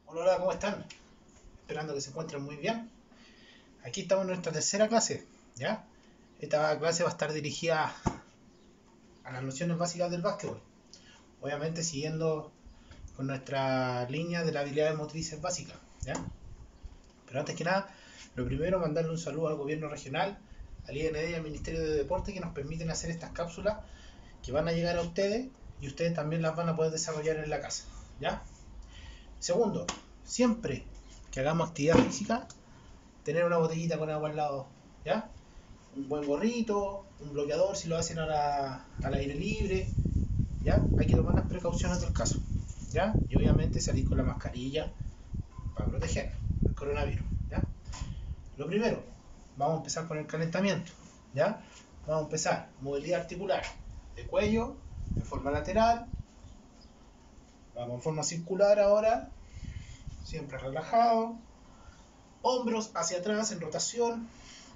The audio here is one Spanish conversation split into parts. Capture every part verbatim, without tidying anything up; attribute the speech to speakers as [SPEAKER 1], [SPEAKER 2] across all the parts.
[SPEAKER 1] Hola, hola, ¿cómo están? Esperando que se encuentren muy bien. Aquí estamos en nuestra tercera clase, ¿ya? Esta clase va a estar dirigida a las nociones básicas del básquetbol. Obviamente siguiendo con nuestra línea de las habilidades motrices básicas, ¿ya? Pero antes que nada, lo primero, mandarle un saludo al gobierno regional, al I N D y al Ministerio de Deporte que nos permiten hacer estas cápsulas que van a llegar a ustedes y ustedes también las van a poder desarrollar en la casa, ¿ya? Segundo, siempre que hagamos actividad física, tener una botellita con agua al lado, ¿ya? Un buen gorrito, un bloqueador si lo hacen a la, al aire libre, ¿ya? Hay que tomar las precauciones del caso, ¿ya? Y obviamente salir con la mascarilla para proteger el coronavirus, ¿ya? Lo primero, vamos a empezar con el calentamiento, ¿ya? Vamos a empezar movilidad articular de cuello, de forma lateral, vamos en forma circular ahora, siempre relajado, hombros hacia atrás en rotación,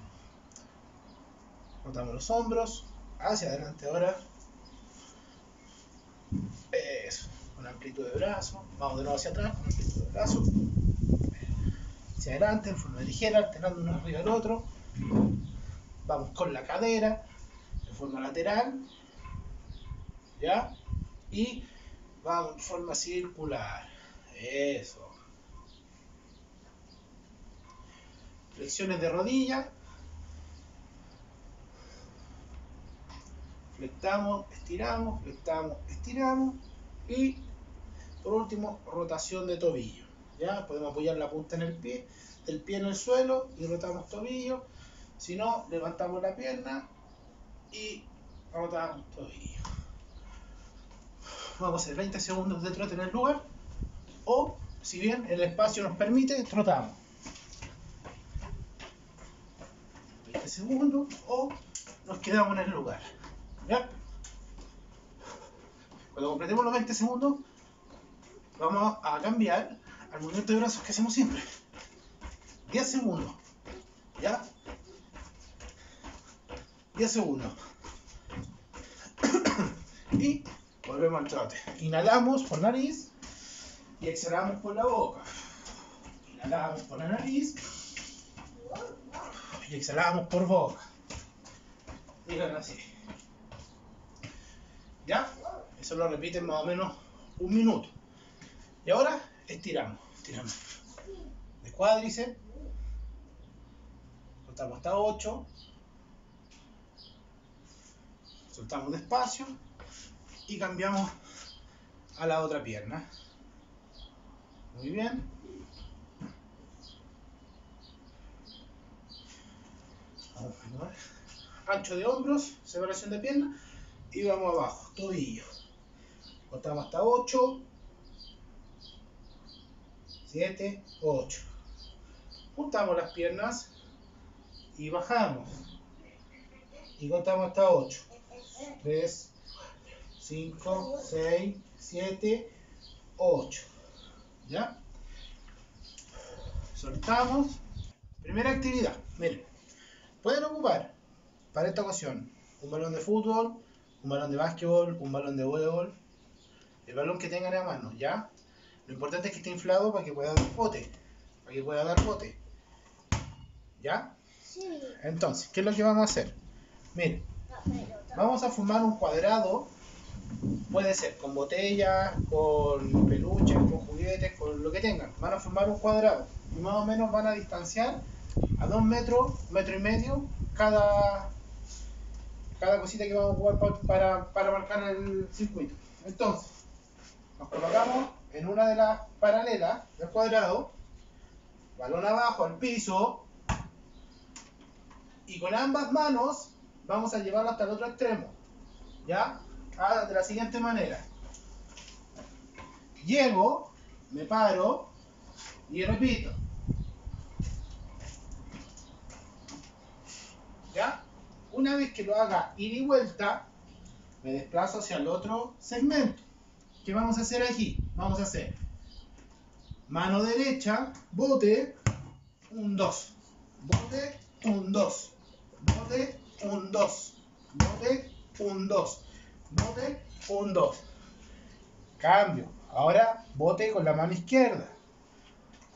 [SPEAKER 1] rotamos los hombros, hacia adelante ahora, eso, con amplitud de brazo, vamos de nuevo hacia atrás, con amplitud de brazo, hacia adelante en forma ligera, alternando uno arriba del otro, vamos con la cadera, de forma lateral, ¿ya? Y vamos en forma circular, eso. Flexiones de rodilla, flectamos, estiramos, flectamos, estiramos y por último rotación de tobillo, ¿ya? Podemos apoyar la punta en el pie, el pie en el suelo y rotamos tobillo, si no levantamos la pierna y rotamos tobillo. Vamos a hacer veinte segundos de trote en el lugar o si bien el espacio nos permite, trotamos veinte segundos o nos quedamos en el lugar, ¿ya? Cuando completemos los veinte segundos vamos a cambiar al movimiento de brazos que hacemos siempre. diez segundos, ¿ya? diez segundos. Y volvemos al trote. Inhalamos por nariz y exhalamos por la boca. Inhalamos por la nariz y exhalamos por boca. Digan así. ¿Ya? Eso lo repiten más o menos un minuto. Y ahora estiramos. Estiramos de cuádriceps. Soltamos hasta ocho. Soltamos despacio. Y cambiamos a la otra pierna. Muy bien. Vamos a ver. Ancho de hombros, separación de pierna. Y vamos abajo, tobillo. Contamos hasta ocho. siete, ocho. Juntamos las piernas y bajamos. Y contamos hasta ocho. tres, cinco, seis, siete, ocho. ¿Ya? Soltamos. Primera actividad. Miren. Pueden ocupar para esta ocasión un balón de fútbol, un balón de básquetbol, un balón de voleibol, el balón que tengan a mano, ¿ya? Lo importante es que esté inflado para que pueda dar bote, para que pueda dar bote, ¿ya? Sí. Entonces, ¿qué es lo que vamos a hacer? Miren, vamos a formar un cuadrado, puede ser con botellas, con peluches, con juguetes, con lo que tengan. Van a formar un cuadrado y más o menos van a distanciar a dos metros, metro y medio, cada, cada cosita que vamos a ocupar para, para marcar el circuito. Entonces, nos colocamos en una de las paralelas del cuadrado, balón abajo al piso, y con ambas manos vamos a llevarlo hasta el otro extremo, ¿ya? Ah, de la siguiente manera. Llego, me paro y repito. ¿Ya? Una vez que lo haga ida y vuelta, me desplazo hacia el otro segmento. ¿Qué vamos a hacer aquí? Vamos a hacer mano derecha, bote, un dos, bote, un dos, bote, un dos, bote, un dos, bote, un dos. Cambio. Ahora bote con la mano izquierda.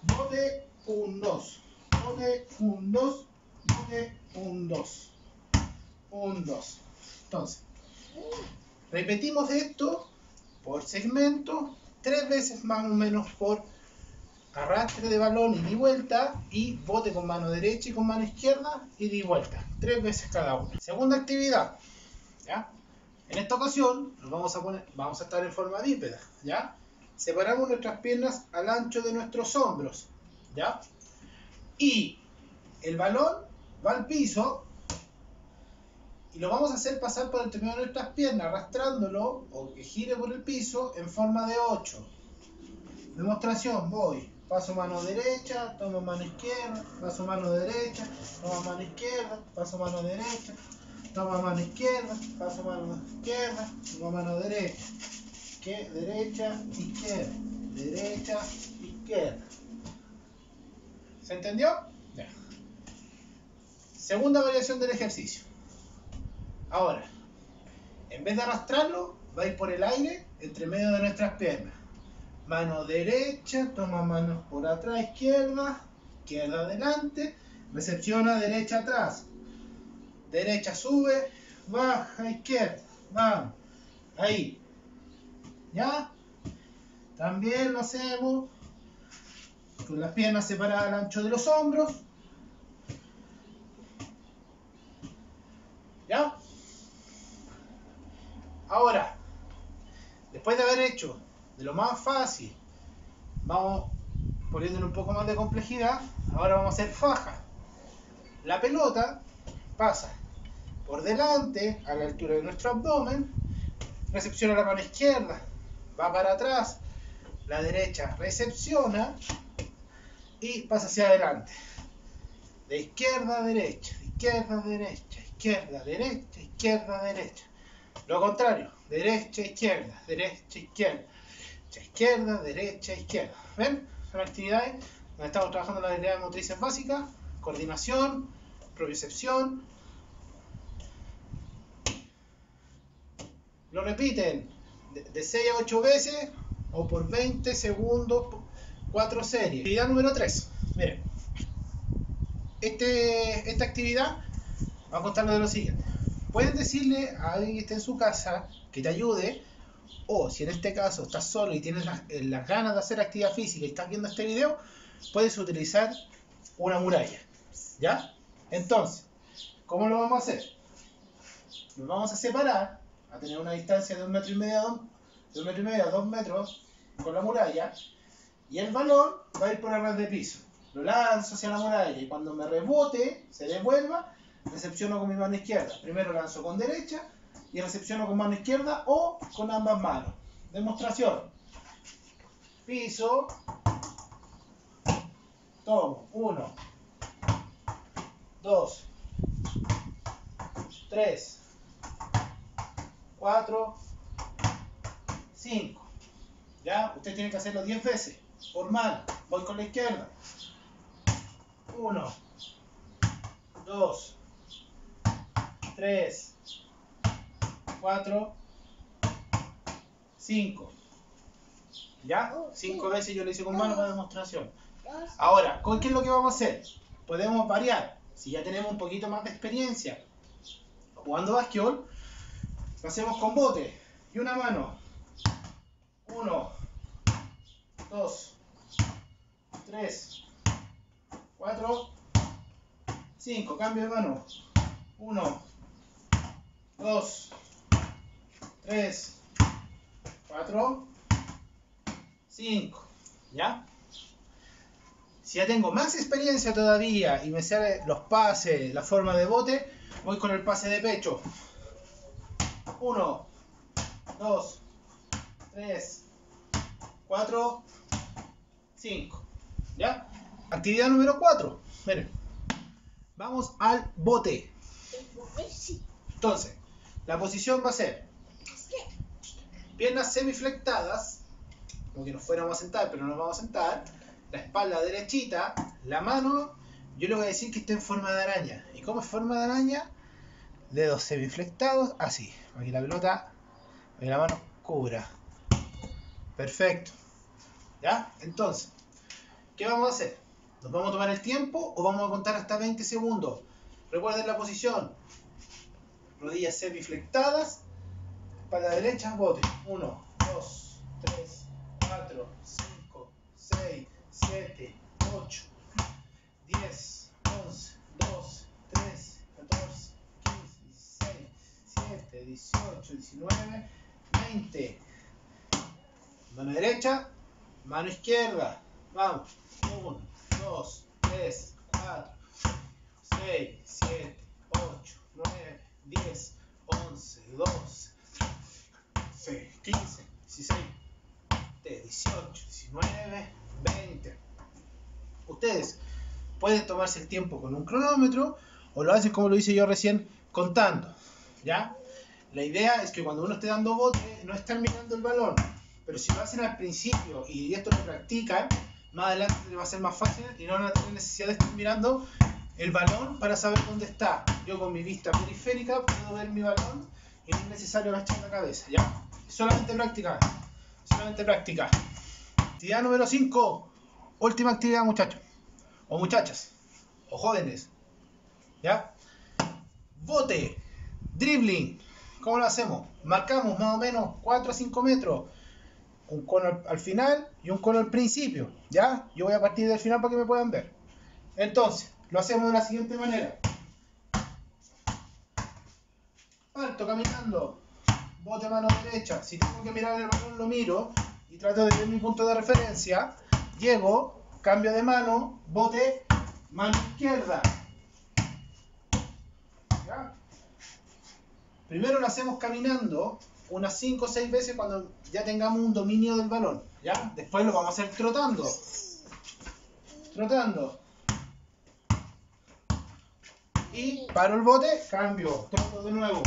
[SPEAKER 1] bote, un, dos, bote, un, dos, bote, un, dos, un, dos. Entonces, repetimos esto por segmento, tres veces más o menos por arrastre de balón ida y vuelta, y bote con mano derecha y con mano izquierda, ida y vuelta, tres veces cada una. Segunda actividad, ¿ya? En esta ocasión nos vamos a poner, vamos a estar en forma bípeda, ¿ya? Separamos nuestras piernas al ancho de nuestros hombros, ¿ya? Y el balón va al piso y lo vamos a hacer pasar por entre medio de nuestras piernas, arrastrándolo o que gire por el piso en forma de ocho. Demostración, voy, paso mano derecha, tomo mano izquierda, paso mano derecha, tomo mano izquierda, paso mano derecha, tomo mano izquierda, paso mano izquierda, tomo mano derecha, que derecha, izquierda, derecha, izquierda. ¿Se entendió? Ya. Segunda variación del ejercicio. Ahora, en vez de arrastrarlo, va a ir por el aire entre medio de nuestras piernas. Mano derecha, toma manos por atrás, izquierda, izquierda adelante, recepciona derecha atrás, derecha sube, baja, izquierda, vamos, ahí, ¿ya? También lo hacemos con las piernas separadas al ancho de los hombros, ¿ya? Ahora, después de haber hecho de lo más fácil, vamos poniéndole un poco más de complejidad. Ahora vamos a hacer faja. La pelota pasa por delante a la altura de nuestro abdomen, recepciona la mano izquierda, va para atrás, la derecha recepciona y pasa hacia adelante, de izquierda a derecha, izquierda a derecha, izquierda, derecha, izquierda, derecha. Lo contrario, derecha, izquierda, derecha, izquierda, izquierda, derecha, izquierda. ¿Ven? Son actividades donde estamos trabajando las habilidades motrices básicas, coordinación, propiocepción. Lo repiten de, de seis a ocho veces o por veinte segundos, cuatro series. Actividad número tres. Miren, este, esta actividad va a constar de lo siguiente. Pueden decirle a alguien que esté en su casa que te ayude, o si en este caso estás solo y tienes las, las ganas de hacer actividad física y estás viendo este video, puedes utilizar una muralla, ¿ya? Entonces, ¿cómo lo vamos a hacer? Nos vamos a separar a tener una distancia de un metro y medio, de un metro y medio a dos metros con la muralla, y el balón va a ir por el ras de piso. Lo lanzo hacia la muralla y cuando me rebote, se devuelva, recepciono con mi mano izquierda. Primero lanzo con derecha y recepciono con mano izquierda o con ambas manos. Demostración. Piso. Tomo. Uno. Dos. Tres. Cuatro. Cinco. ¿Ya? Usted tiene que hacerlo diez veces. Por mano. Voy con la izquierda. Uno. Dos. Tres. Cuatro. Cinco. ¿Ya? Cinco veces yo lo hice con mano para demostración. Ahora, ¿con qué es lo que vamos a hacer? Podemos variar. Si ya tenemos un poquito más de experiencia jugando básquetbol, lo hacemos con bote y una mano. Uno, dos, tres, cuatro, cinco. Cambio de mano. Uno, dos, tres, cuatro, cinco. ¿Ya? Si ya tengo más experiencia todavía y me salen los pases, la forma de bote, voy con el pase de pecho. Uno, dos, tres, cuatro, cinco. ¿Ya? Actividad número cuatro. Miren. Vamos al bote. Entonces, la posición va a ser piernas semiflectadas, como que nos fuéramos a sentar, pero no nos vamos a sentar. La espalda derechita, la mano, yo le voy a decir que esté en forma de araña. ¿Y cómo es forma de araña? Dedos semiflectados, así, para que la pelota, para que la mano cubra. Perfecto. ¿Ya? Entonces, ¿Qué vamos a hacer? ¿Nos vamos a tomar el tiempo o vamos a contar hasta veinte segundos? Recuerden la posición. Rodillas semiflectadas, espalda derecha, bote. uno, dos, tres, cuatro, cinco, seis, siete, ocho, diez, once, doce, trece, catorce, quince, dieciséis, diecisiete, dieciocho, diecinueve, veinte. Mano derecha, mano izquierda. Vamos. uno, dos, tres, cuatro, seis, siete, ocho, nueve, diez, once, doce, quince, dieciséis, dieciocho, diecinueve, veinte. Ustedes pueden tomarse el tiempo con un cronómetro o lo hacen como lo hice yo recién, contando. ¿Ya? La idea es que cuando uno esté dando bote no estén mirando el balón, pero si lo hacen al principio y esto lo practican, más adelante les va a ser más fácil y no van a tener necesidad de estar mirando el balón para saber dónde está. Yo con mi vista periférica puedo ver mi balón y no es necesario agachar la cabeza. ¿Ya? Solamente práctica. Solamente práctica. Actividad número cinco. Última actividad, muchachos. O muchachas. O jóvenes. ¿Ya? Bote. Dribbling. ¿Cómo lo hacemos? Marcamos más o menos cuatro a cinco metros. Un cono al, al final y un cono al principio. ¿Ya? Yo voy a partir del final para que me puedan ver. Entonces, lo hacemos de la siguiente manera. Parto caminando. Bote mano derecha. Si tengo que mirar el balón, lo miro. Y trato de ver mi punto de referencia. Llego, cambio de mano, bote, mano izquierda. ¿Ya? Primero lo hacemos caminando unas cinco o seis veces cuando ya tengamos un dominio del balón. ¿Ya? Después lo vamos a hacer trotando. Trotando. Y paro el bote, cambio, troto de nuevo.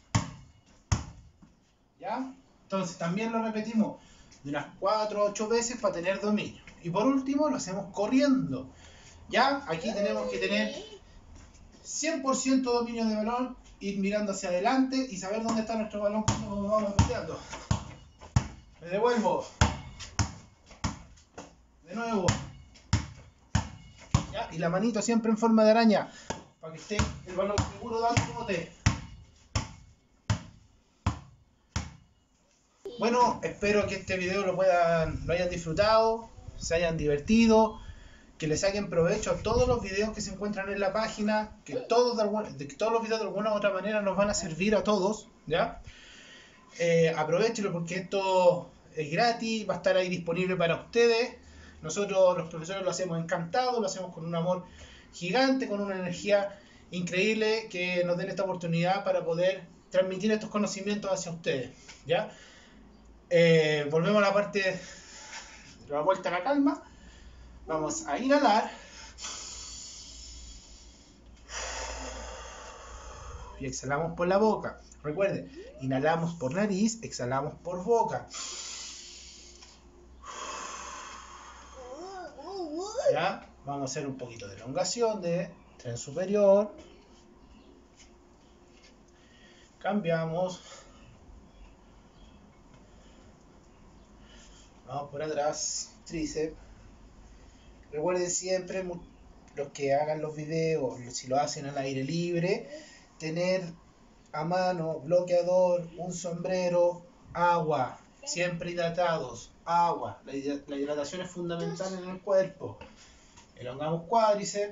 [SPEAKER 1] ¿Ya? Entonces también lo repetimos de unas cuatro o ocho veces para tener dominio. Y por último lo hacemos corriendo. ¿Ya? Aquí tenemos que tener cien por ciento dominio de balón, ir mirando hacia adelante y saber dónde está nuestro balón cuando nos vamos pateando. Me devuelvo. De nuevo. ¿Ya? Y la manito siempre en forma de araña, para que esté el balón seguro dando bote. Bueno, espero que este video lo puedan, lo hayan disfrutado, se hayan divertido, que les saquen provecho a todos los videos que se encuentran en la página, que todos, de alguna, que todos los videos de alguna u otra manera nos van a servir a todos, ¿ya? Eh, aprovechenlo porque esto es gratis, va a estar ahí disponible para ustedes. Nosotros los profesores lo hacemos encantado, lo hacemos con un amor gigante, con una energía increíble, que nos den esta oportunidad para poder transmitir estos conocimientos hacia ustedes, ¿ya? Eh, volvemos a la parte de la vuelta a la calma. Vamos a inhalar y exhalamos por la boca. Recuerden, inhalamos por nariz, exhalamos por boca. ¿Ya? Vamos a hacer un poquito de elongación de tren superior. Cambiamos. Vamos por atrás, tríceps. Recuerden siempre, los que hagan los videos, si lo hacen al aire libre, tener a mano bloqueador, un sombrero, agua, siempre hidratados, agua. La, la hidratación es fundamental en el cuerpo. Elongamos cuádriceps.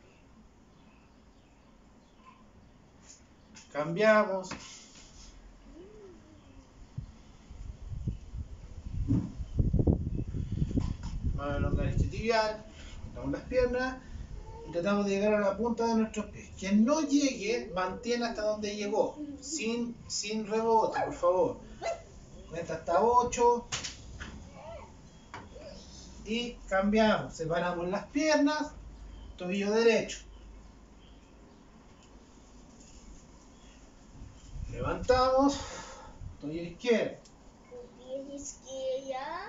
[SPEAKER 1] Cambiamos. Vamos a elongar este tibial, elongamos las piernas y tratamos de llegar a la punta de nuestros pies. Quien no llegue, mantiene hasta donde llegó, sin, sin rebote, por favor. Cuenta hasta ocho y cambiamos. Separamos las piernas, tobillo derecho. Levantamos, tobillo izquierdo.
[SPEAKER 2] Tobillo izquierda.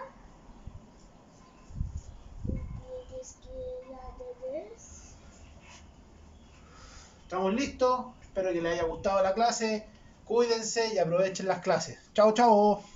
[SPEAKER 1] Estamos listos, espero que les haya gustado la clase, cuídense y aprovechen las clases. Chao, chao.